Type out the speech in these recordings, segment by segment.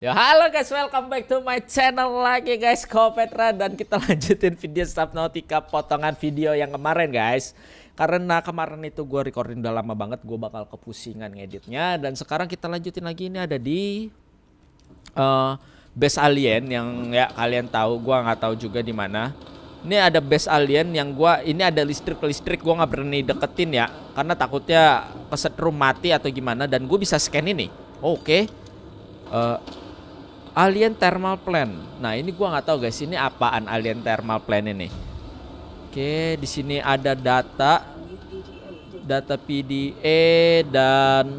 Ya halo guys, welcome back to my channel lagi guys, Kopetra. Dan kita lanjutin video Subnautica potongan video yang kemarin guys. Karena kemarin itu gue recording udah lama banget, gue bakal kepusingan ngeditnya. Dan sekarang kita lanjutin lagi, ini ada di base alien yang ya kalian tahu, gue nggak tahu juga di mana. Ini ada base alien yang ini ada listrik gue nggak berani deketin ya, karena takutnya kesetrum mati atau gimana. Dan gue bisa scan ini. Oke. Alien thermal plant. Nah, ini gua nggak tahu guys, ini apaan alien thermal plant ini. Oke, di sini ada data PDA dan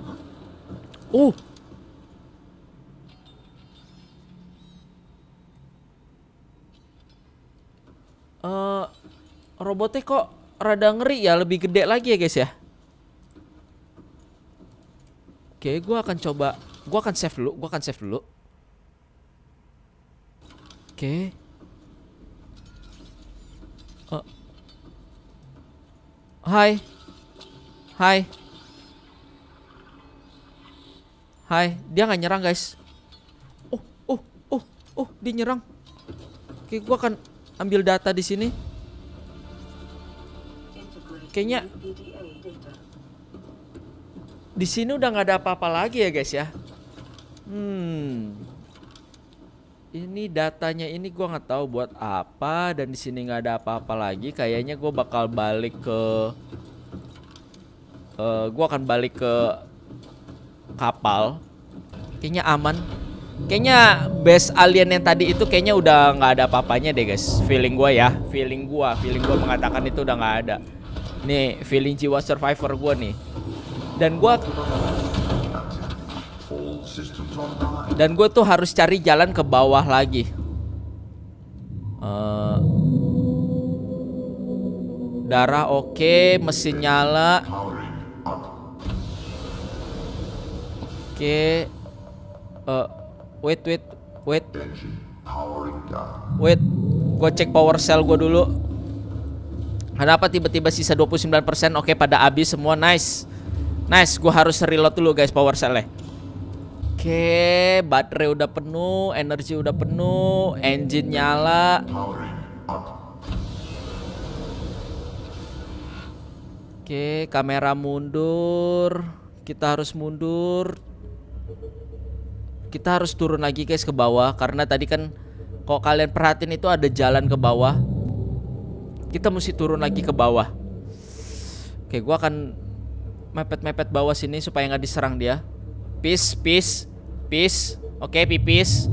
robotnya kok rada ngeri ya, lebih gede lagi ya guys ya. Oke, gua akan save dulu. Oke. Hai. Dia nggak nyerang guys. Dia nyerang. Oke, gua akan ambil data di sini. Kayaknya di sini udah nggak ada apa-apa lagi ya guys ya. Ini datanya ini gua nggak tahu buat apa, dan di sini nggak ada apa-apa lagi. Kayaknya gue bakal balik ke kapal. Kayaknya aman. Kayaknya base alien yang tadi itu kayaknya udah nggak ada apa-apanya deh guys. Feeling gue ya, feeling gue mengatakan itu udah nggak ada. Nih feeling jiwa survivor gue nih. Dan gue tuh harus cari jalan ke bawah lagi. Darah oke, mesin nyala. Oke. Wait. Gue cek power cell gue dulu. Kenapa tiba-tiba sisa 29%? Oke, pada habis semua. Nice. Gue harus reload dulu guys power cell-nya. Oke, baterai udah penuh, energi udah penuh, engine nyala. Oke, kamera mundur. Kita harus mundur. Kita harus turun lagi guys ke bawah, karena tadi kan kalau kalian perhatiin itu ada jalan ke bawah. Kita mesti turun lagi ke bawah. Oke, gua akan mepet bawah sini supaya nggak diserang dia. Peace. Oke, pipis.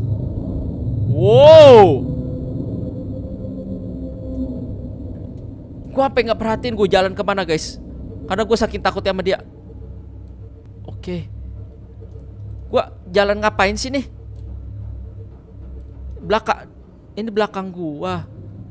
Wow. Gua sampai nggak perhatiin gue jalan kemana guys, karena gue saking takut sama dia. Oke. Gua jalan ngapain sih nih? Ini belakang gua.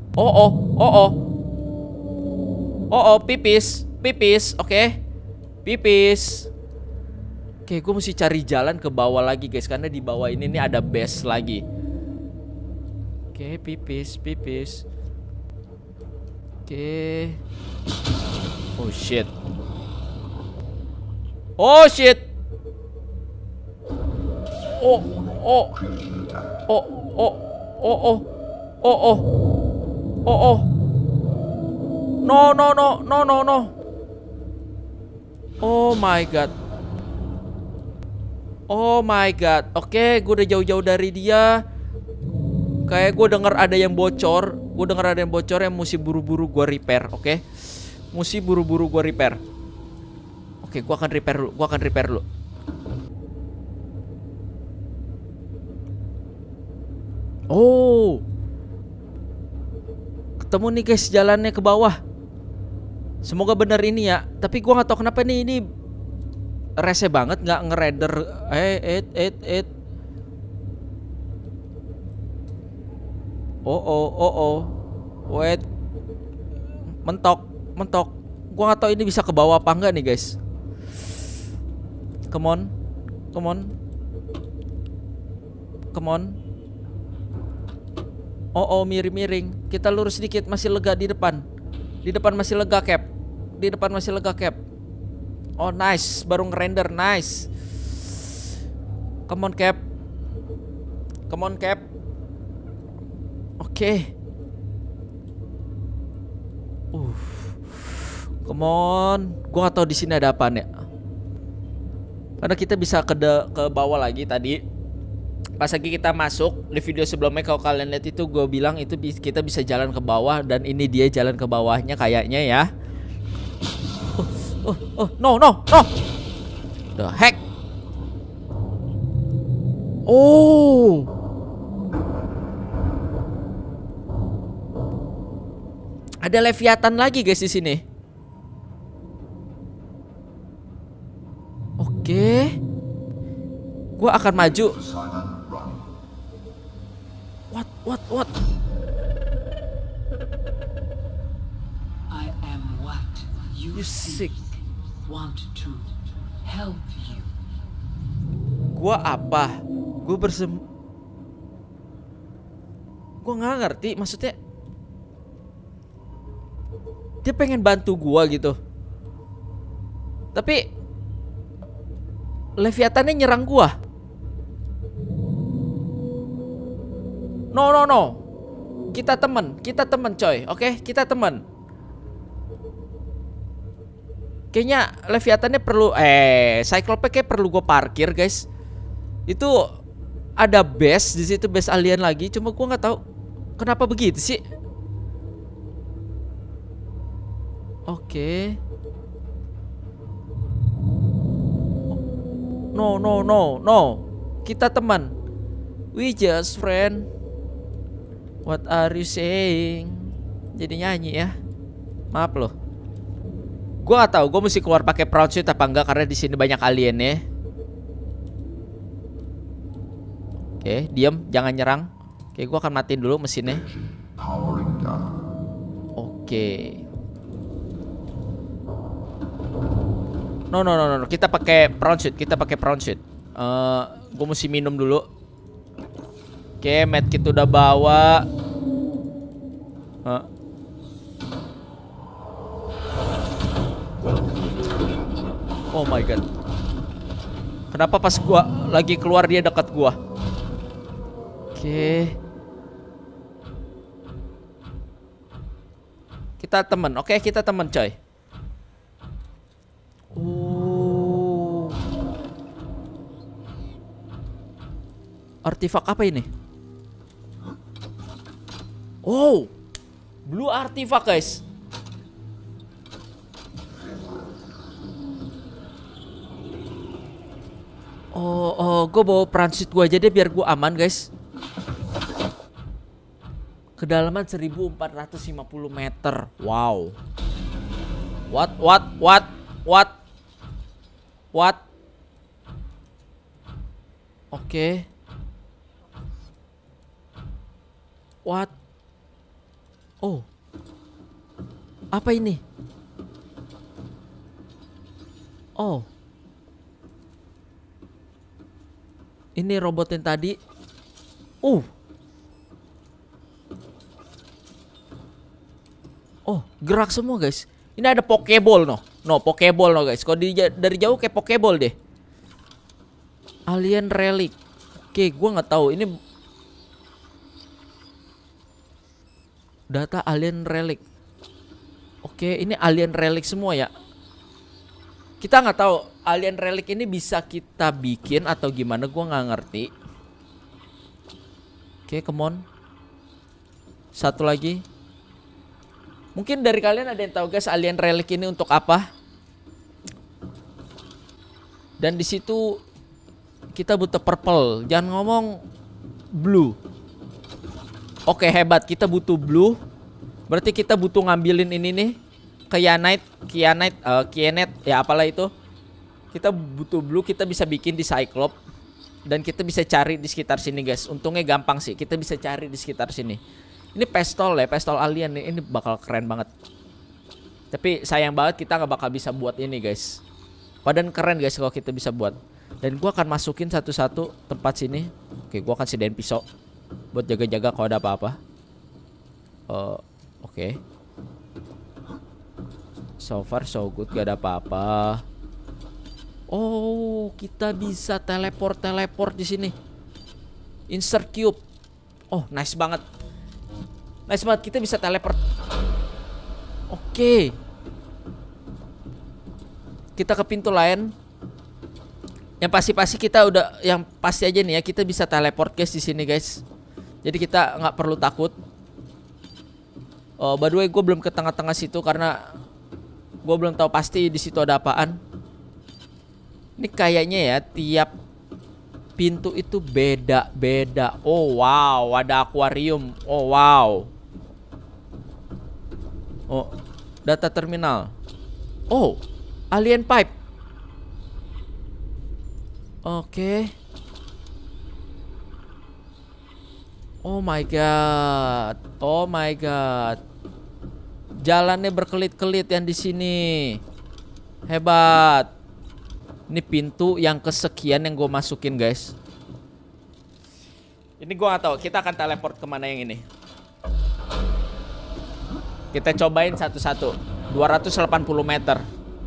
Pipis. Oke. Pipis. Oke, gue mesti cari jalan ke bawah lagi guys, karena di bawah ini nih ada base lagi. Oke, pipis. Oke. Oh shit. No. Oh my god. Oke, gue udah jauh-jauh dari dia. Kayak gue denger ada yang bocor. Yang mesti buru-buru gue repair. Oke. Oke, gue akan repair dulu. Oh, ketemu nih guys jalannya ke bawah. Semoga bener ini ya. Tapi gue nggak tahu kenapa ini rese banget, nggak ngerender. Wait. Mentok. Gue nggak tahu ini bisa ke bawah apa enggak nih guys. Come on. Miring. Kita lurus sedikit, masih lega di depan. Di depan masih lega cap. Oh nice, baru ngerender, nice. Come on Cap. Come on, Cap. Oke. Come on. Gua gak tahu di sini ada apaan ya. Karena kita bisa ke bawah lagi tadi. Pas lagi kita masuk di video sebelumnya, kalau kalian lihat itu gue bilang itu kita bisa jalan ke bawah, dan ini dia jalan ke bawahnya kayaknya ya. No. The heck. Oh. Ada Leviathan lagi guys di sini. Oke. Gua akan maju. What? I am what you sick. Want to help you. Gua apa? Gua nggak ngerti maksudnya. Dia pengen bantu gua gitu. Tapi Leviathannya nyerang gua. No. Kita temen coy. Oke, kita temen. Kayaknya Leviathannya perlu Cyclops kayak perlu gue parkir, guys. Itu ada base di situ, base alien lagi. Cuma gue nggak tahu kenapa begitu sih. Oke. No. Kita teman. We just friend. What are you saying? Jadi nyanyi ya. Maaf loh. Gua nggak tahu, gue mesti keluar pakai prawn suit apa enggak karena di sini banyak alien ya. Oke, diam, jangan nyerang. Oke, gua akan matiin dulu mesinnya. Oke. No. Kita pakai prawn suit. Gue mesti minum dulu. Oke, medkit udah bawa. Oh my god. Kenapa pas gua lagi keluar dia dekat gua? Oke. Kita temen. Oke, kita temen coy. Artifak apa ini? Oh, blue artifak guys. Gue bawa transit gue aja deh biar gue aman guys. Kedalaman 1450 meter. Wow. What? Oke. What? Oh. Apa ini? Oh. Ini robot yang tadi. Oh, gerak semua guys. Ini ada Pokeball Pokeball guys. Kalau dari jauh kayak Pokeball deh. Alien relic. Oke, gua nggak tahu ini data alien relic. Oke, ini alien relic semua ya. Kita nggak tahu alien relic ini bisa kita bikin atau gimana, gua nggak ngerti. Oke, come on. Satu lagi. Mungkin dari kalian ada yang tahu guys alien relic ini untuk apa? Dan di situ kita butuh purple. Jangan ngomong blue. Oke, hebat. Kita butuh blue. Berarti kita butuh ngambilin ini nih. Kyanite, ya apalah itu. Kita butuh blue, kita bisa bikin di Cyclops. Dan kita bisa cari di sekitar sini guys. Untungnya gampang sih, kita bisa cari di sekitar sini. Ini pistol ya, pistol alien nih. Ini bakal keren banget. Tapi sayang banget kita gak bakal bisa buat ini guys. Padahal keren guys kalau kita bisa buat. Dan gua akan masukin satu-satu tempat sini. Oke, gua akan sediain pisau buat jaga-jaga kalau ada apa-apa. Oke. So far so good, gak ada apa-apa. Oh, kita bisa teleport di sini. Insert cube. Oh, nice banget. Nice banget, kita bisa teleport. Oke. Kita ke pintu lain. Yang pasti kita udah, yang pasti aja nih ya, kita bisa teleport guys di sini guys. Jadi kita nggak perlu takut. By the way, gue belum ke tengah-tengah situ karena gue belum tahu pasti di situ ada apaan. Ini kayaknya ya tiap pintu itu beda-beda. Oh wow, ada akuarium. Oh wow. Oh, data terminal. Oh, alien pipe. Oke. Oh my god. Oh my god. Jalannya berkelit-kelit yang di sini. Hebat. Ini pintu yang kesekian yang gue masukin guys. Ini gue gak tahu. Kita akan teleport kemana yang ini. Kita cobain satu-satu. 280 meter.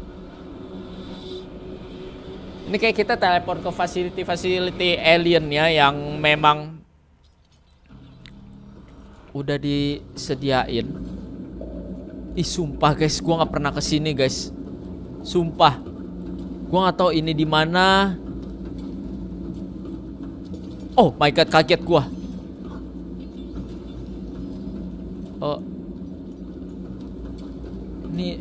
Ini kayak kita teleport ke facility alien ya, yang memang udah disediain. Ih sumpah guys, gua nggak pernah kesini guys. Sumpah, gua nggak tahu ini di mana. Oh my god, kaget gua. Oh, ini,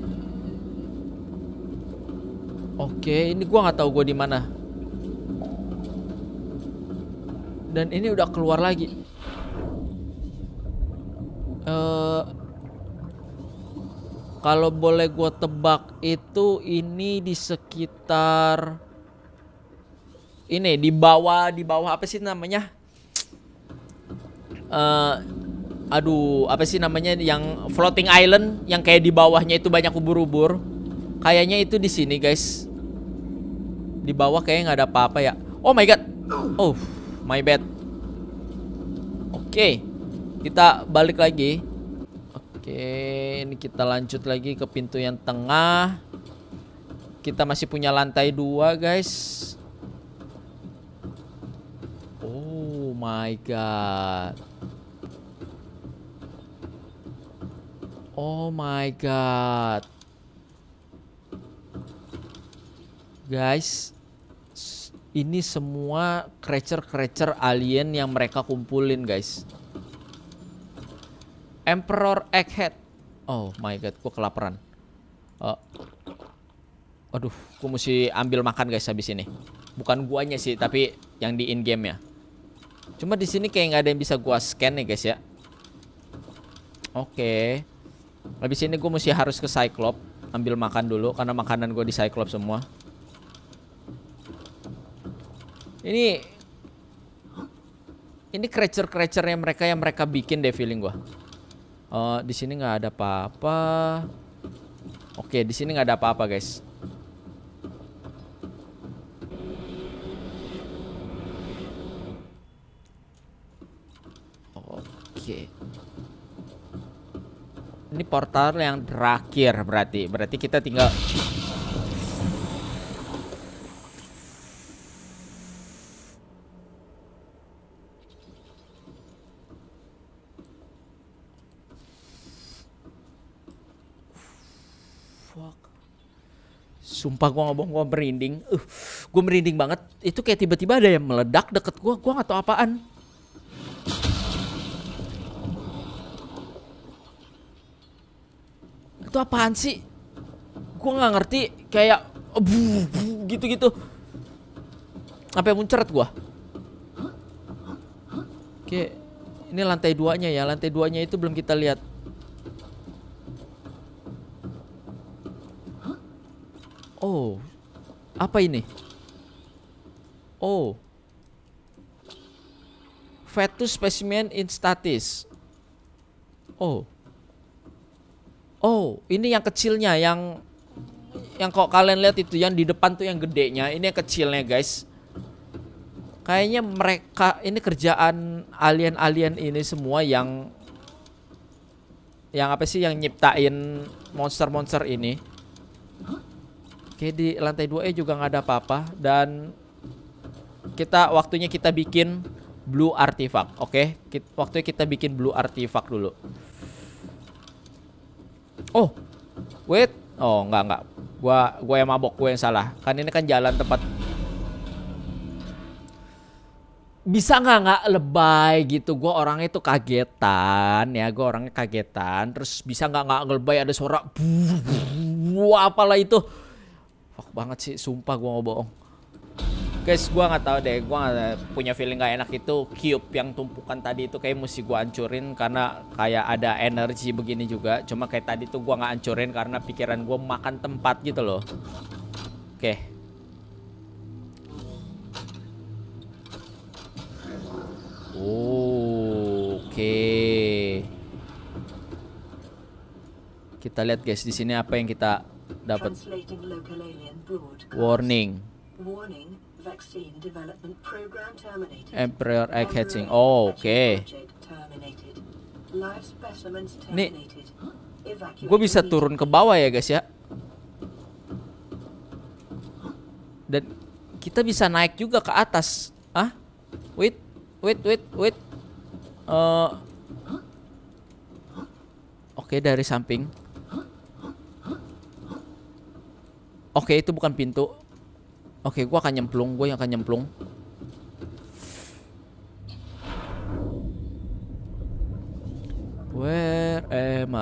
oke, ini gua nggak tahu gua di mana. Dan ini udah keluar lagi. Kalau boleh gue tebak itu ini di sekitar ini, di bawah apa sih namanya? Aduh, apa sih namanya yang floating island yang kayak di bawahnya itu banyak ubur-ubur. Kayaknya itu di sini, guys. Di bawah kayaknya nggak ada apa-apa ya. Oh my god. Oh, my bad. Oke. Kita balik lagi. Oke, ini kita lanjut lagi ke pintu yang tengah. Kita masih punya lantai 2, guys. Oh my god. Oh my god. Guys, ini semua creature alien yang mereka kumpulin, guys. Emperor Egghead. Oh my god, gue kelaparan. Aduh, gue mesti ambil makan guys habis ini. Bukan guanya sih, tapi yang di in game ya. Cuma di sini kayak nggak ada yang bisa gua scan nih guys ya. Oke. Habis ini gue mesti harus ke Cyclops, ambil makan dulu karena makanan gue di Cyclops semua. Ini creature-creature-nya mereka yang mereka bikin deh feeling gue. Di sini nggak ada apa-apa. Oke, di sini nggak ada apa-apa, guys. Oke. Ini portal yang terakhir berarti. Berarti kita tinggal sumpah gue ngomong gue merinding. Gue merinding banget. Itu kayak tiba-tiba ada yang meledak deket gue. Gue gak tahu apaan. Itu apaan sih? Gue gak ngerti. Kayak gitu-gitu. Sampai muncrat gue. Oke. Ini lantai 2-nya ya. Lantai 2-nya itu belum kita lihat. Oh, apa ini? Oh, fetus specimen in status. Oh, ini yang kecilnya, yang kok kalian lihat itu, yang di depan tuh yang gedenya. Ini yang kecilnya guys. Kayaknya mereka ini kerjaan alien-alien ini semua yang apa sih, yang nyiptain monster-monster ini. Oke, di lantai 2E juga nggak ada apa-apa. Dan waktunya kita bikin Blue artifact. Oke, waktu kita bikin blue artifact dulu. Oh, wait. Oh, enggak. Gua yang mabok, gua yang salah. Kan ini kan jalan tempat. Bisa nggak lebay gitu? Gue orangnya itu kagetan ya, gue orangnya kagetan. Terus bisa nggak lebay, ada suara apalah itu. Fuck banget sih, sumpah gue nggak bohong. Guys, gue nggak tahu deh, gue nggak punya feeling gak enak itu cube yang tumpukan tadi itu kayak mesti gue hancurin karena kayak ada energi begini juga. Cuma kayak tadi tuh gue nggak hancurin karena pikiran gue makan tempat gitu loh. Oke. Oke. Kita lihat guys di sini apa yang kita dapat. Warning. Emperor egg hatching. Oh, oke. Nih, gue bisa turun ke bawah ya guys ya. Dan kita bisa naik juga ke atas. Ah, wait. Oke, dari samping. Oke, itu bukan pintu. Oke, gue yang akan nyemplung. Where am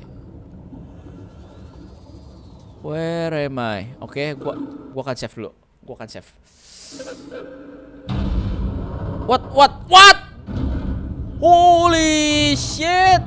I? Oke, gua akan save dulu. What? Holy shit!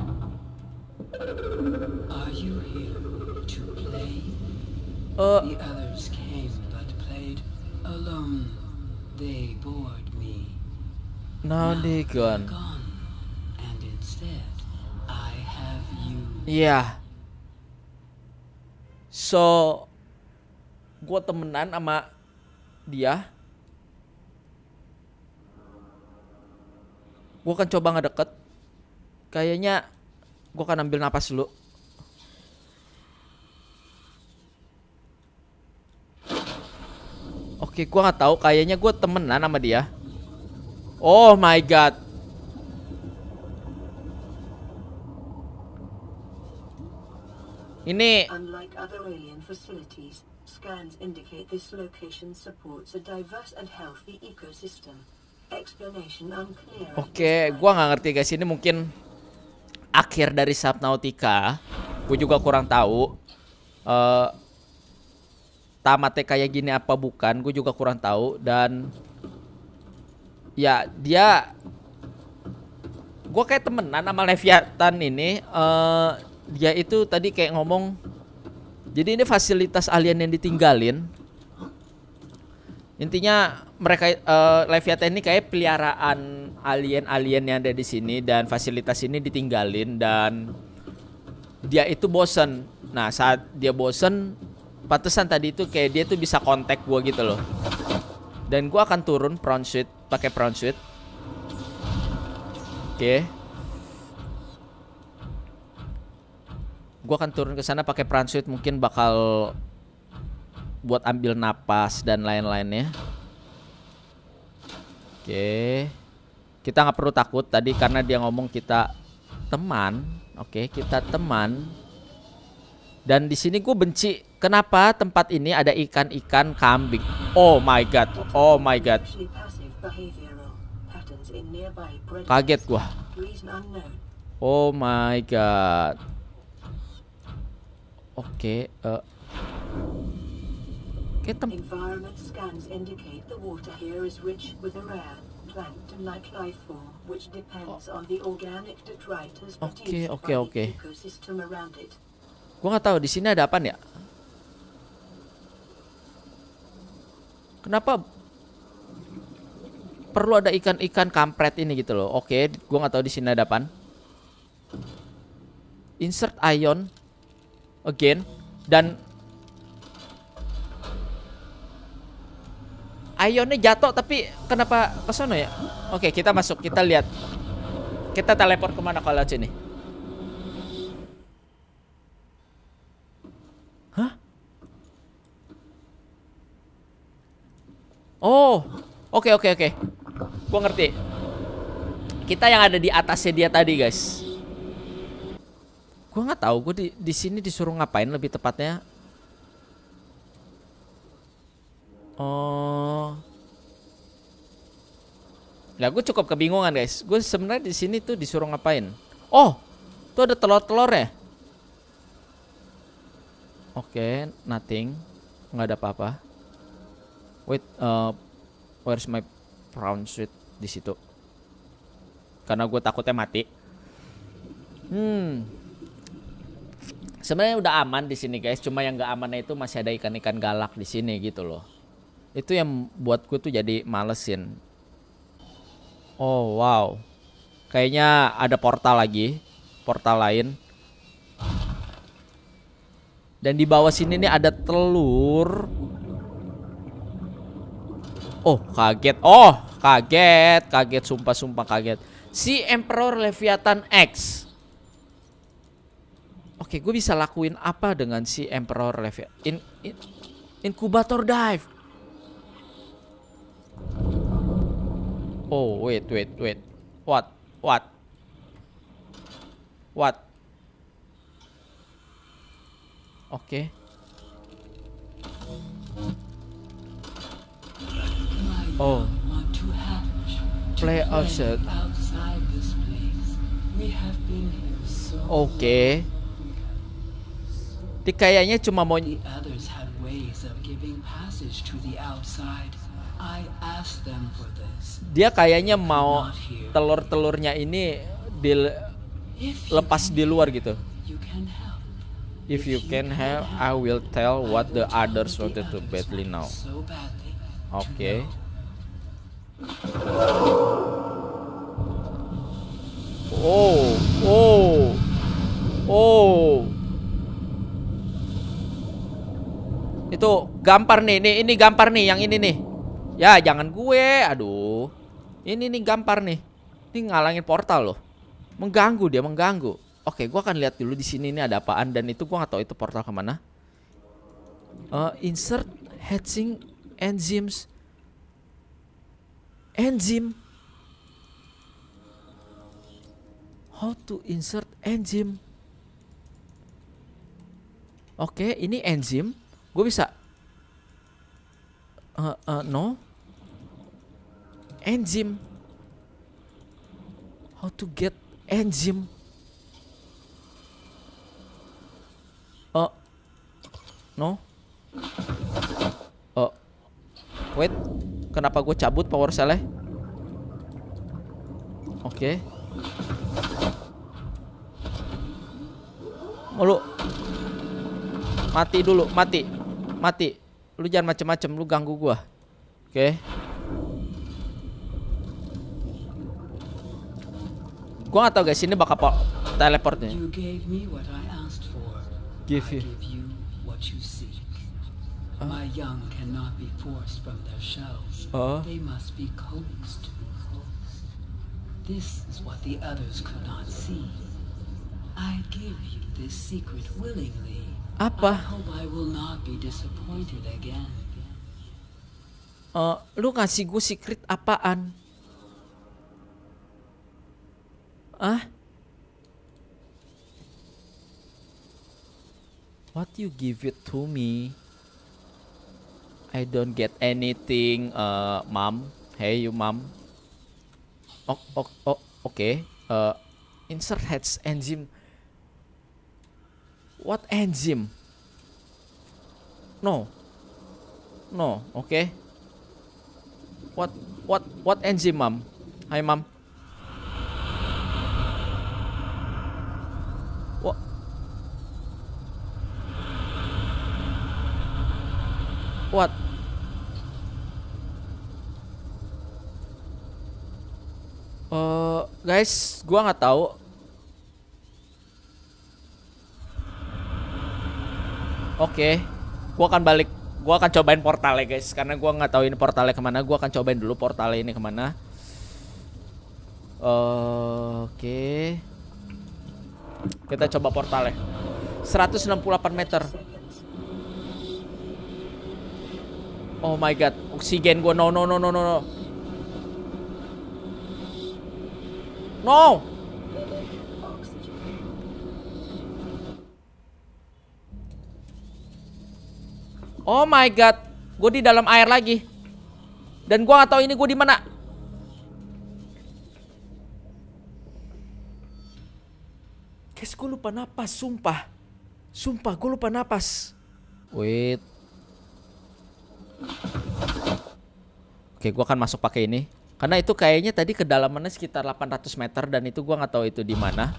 Are you here to play? The others came but played alone. They bored me. Now they gone. And instead, I have you. Yeah. So, gua temenan sama dia. Gue akan coba ngedeket. Kayaknya gue akan ambil napas dulu. Oke, gue nggak tahu. Kayaknya gue temenan sama dia. Oh my god. Ini. Unlike other alien facilities, scans indicate this location supports a diverse and healthy ecosystem. Oke, gua nggak ngerti guys. Ini mungkin akhir dari Subnautica. Gue juga kurang tahu. Tamatnya kayak gini apa bukan? Gue juga kurang tahu. Dan ya dia, gue kayak temenan sama Leviathan ini. Dia itu tadi kayak ngomong. Jadi ini fasilitas alien yang ditinggalin. Intinya mereka Leviathan ini kayak peliharaan alien-alien yang ada di sini dan fasilitas ini ditinggalin dan dia itu bosen. Nah, saat dia bosen, pantesan tadi itu kayak dia tuh bisa kontak gua gitu loh. Dan gua akan turun prawn suit, pakai prawn suit. Oke. Gua akan turun ke sana pakai prawn suit, mungkin bakal buat ambil napas dan lain-lainnya. Oke. Kita nggak perlu takut tadi karena dia ngomong kita teman. Oke, kita teman. Dan di sini gue benci kenapa tempat ini ada ikan-ikan kambing. Oh my god. Kaget gua. Oh my god. Oke, Environment scans indicate the water here is rich with a rare plankton-like life form, which depends on the organic detritus produced by the ecosystem around it. Gua nggak tahu di sini ada apa ya. Kenapa perlu ada ikan-ikan kampret ini gitu loh? Oke, gua nggak tahu di sini ada apa. Insert ion again dan ionnya jatuh tapi kenapa ke sana ya? Oke, kita masuk, kita lihat. Kita teleport kemana kalau sini? Hah? Oh, oke. Gua ngerti. Kita yang ada di atasnya dia tadi, guys. Gue nggak tahu, gue di sini disuruh ngapain lebih tepatnya. Oh. Lah gue cukup kebingungan, guys. Gue sebenarnya di sini tuh disuruh ngapain? Oh, tuh ada telur-telur ya. Oke, nothing. Nggak ada apa-apa. Wait, where's my prawn sweet di situ? Karena gue takutnya mati. Sebenarnya udah aman di sini, guys. Cuma yang nggak amannya itu masih ada ikan-ikan galak di sini gitu loh. Itu yang buat gue tuh jadi malesin. Oh wow, kayaknya ada portal lagi, portal lain. Dan di bawah sini nih ada telur. Oh kaget, kaget, sumpah kaget. Si Emperor Leviathan X. Oke, gue bisa lakuin apa dengan si Emperor Leviathan? Incubator dive. Oh, wait. What? Oke. Oh. Play outside. Oke. Dia kayaknya cuma mau. Dia kayaknya mau telur-telurnya ini dilepas di luar gitu. If you can help, I will tell what the others wanted to badly now. Oke. Oh. Itu gampar nih, ini gampar nih, yang ini nih. Ya jangan gue, aduh. Ini nih gampar nih. Ini ngalangin portal loh. Mengganggu dia, mengganggu. Oke, gue akan lihat dulu di sini ini ada apaan, dan itu gue nggak tahu itu portal kemana. Insert hatching enzymes. Enzyme. How to insert enzyme? Oke, ini enzyme. Gue bisa. No. Enzyme. How to get enzyme? No. Wait. Kenapa gue cabut power cell-nya? Oke. Lu mati dulu, mati. Lu jangan macem-macem, lu ganggu gua. Oke. Gua nggak tahu guys, ini bakal teleportnya. Give you what you seek. My young cannot be forced from their shells. They must be coaxed. This is what the others could not see. I give you this secret willingly. Apa? I hope I will not be disappointed again. Lu ngasih gue secret apaan? What you give it to me? I don't get anything, mom. Hey, you mom. Okay. Insert hatch enzyme. What enzyme? No. Okay. What enzyme, mom? Hi, mom. What? Guys, gua nggak tahu. Oke, gua akan balik. Gua akan cobain portalnya guys, karena gua nggak tahu ini portalnya kemana. Gua akan cobain dulu portalnya ini kemana. Oke. Kita coba portalnya. 168 meter. Oh my god, oksigen gua no. No. Oh my god, gue di dalam air lagi. Dan gue gak tahu ini gue di mana. Guys, gue lupa napas, sumpah. Sumpah, gue lupa napas. Wait. Oke, gue akan masuk pakai ini. Karena itu kayaknya tadi kedalamannya sekitar 800 meter dan itu gue nggak tahu itu di mana.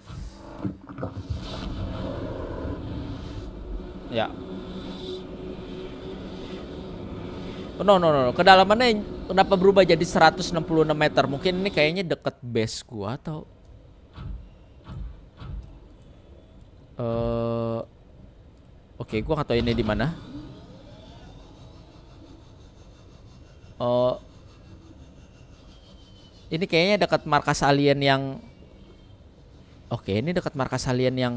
Ya. No. Kedalamannya kenapa berubah jadi 166 meter? Mungkin ini kayaknya deket base gue atau Oke, gue nggak tahu ini di mana. Ini kayaknya dekat markas alien yang Oke, ini dekat markas alien yang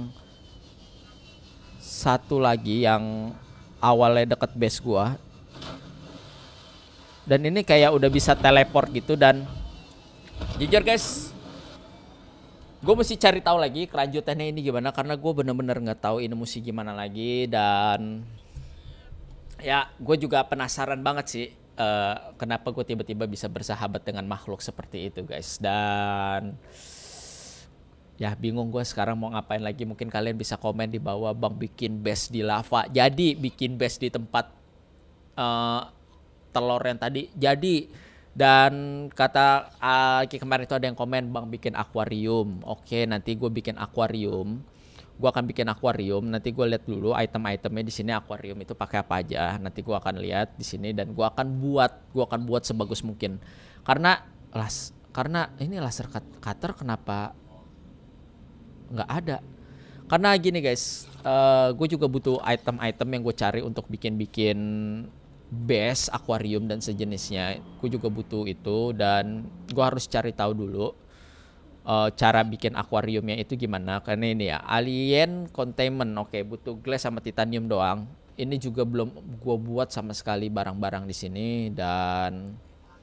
satu lagi yang awalnya dekat base gua. Dan ini kayak udah bisa teleport gitu dan jujur guys, gue mesti cari tahu lagi kelanjutannya ini gimana karena gue bener-bener nggak tahu ini mesti gimana lagi dan ya gue juga penasaran banget sih kenapa gue tiba-tiba bisa bersahabat dengan makhluk seperti itu guys dan ya bingung gue sekarang mau ngapain lagi. Mungkin kalian bisa komen di bawah, bang bikin base di lava jadi, bikin base di tempat telur yang tadi jadi. Dan kata kemarin itu ada yang komen, bang bikin akuarium. Oke, nanti gue bikin akuarium. Gue akan bikin akuarium. Nanti gue lihat dulu item-itemnya di sini akuarium itu pakai apa aja. Nanti gue akan lihat di sini dan gue akan buat sebagus mungkin. Karena ini laser cutter kenapa nggak ada? Karena gini guys, gue juga butuh item-item yang gue cari untuk bikin base akuarium dan sejenisnya. Gue juga butuh itu dan gue harus cari tahu dulu cara bikin akuariumnya itu gimana. Karena ini ya alien containment. Oke, butuh glass sama titanium doang. Ini juga belum gue buat sama sekali barang-barang di sini dan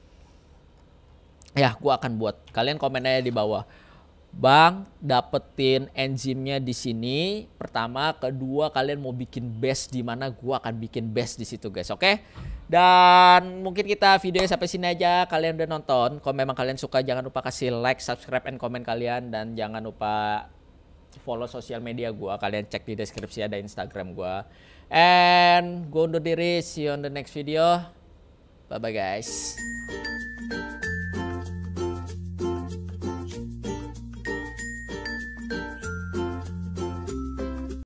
ya gue akan buat. Kalian komen aja di bawah, bang dapetin enzimnya di sini. Pertama, kedua kalian mau bikin base di mana? Gua akan bikin base di situ guys. Oke? Dan mungkin kita videonya sampai sini aja. Kalian udah nonton. Kalau memang kalian suka jangan lupa kasih like, subscribe, and komen kalian dan jangan lupa follow sosial media gua. Kalian cek di deskripsi ada Instagram gua. And gua undur diri. See you on the next video. Bye bye guys.